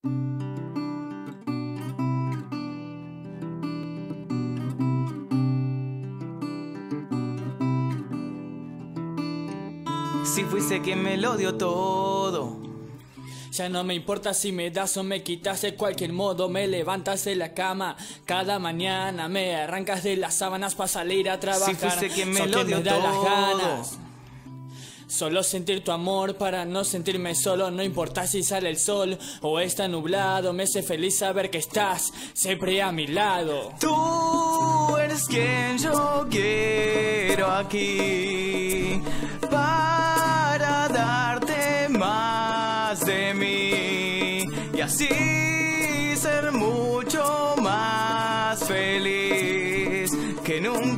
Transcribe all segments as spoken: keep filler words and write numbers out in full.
Si fuiste quien me lo dio todo, ya no me importa si me das o me quitas, de cualquier modo me levantas de la cama. Cada mañana me arrancas de las sábanas para salir a trabajar. Si fuiste quien me Sos lo quien dio me da todo. las ganas. Solo sentir tu amor para no sentirme solo. No importa si sale el sol o está nublado, me hace feliz saber que estás siempre a mi lado. Tú eres quien yo quiero aquí, para darte más de mí y así ser mucho más feliz que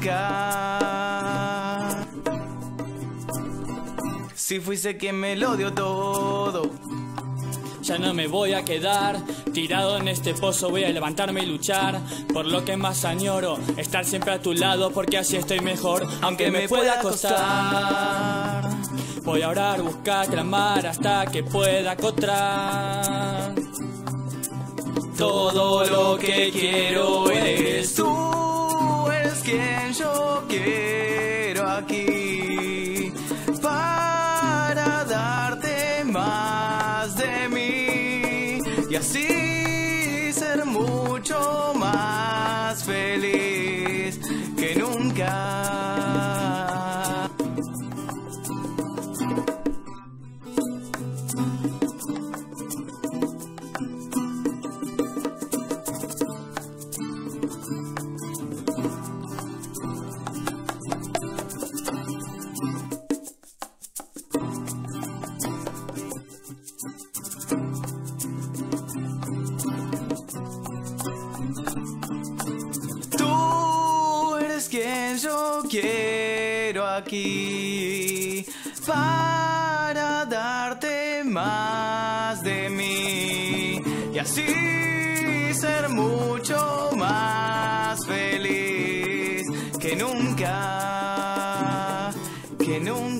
nunca. Si fuiste quien me lo dio todo, ya no me voy a quedar tirado en este pozo, voy a levantarme y luchar por lo que más añoro, estar siempre a tu lado porque así estoy mejor, aunque me pueda costar. Voy a orar, buscar, clamar hasta que pueda encontrar. Todo lo que quiero eres tú. Tú eres quien yo quiero aquí, para darte más de mí y así ser mucho más feliz que nunca. Tú eres quien yo quiero aquí, para darte más de mí y así ser mucho más feliz que nunca, que nunca.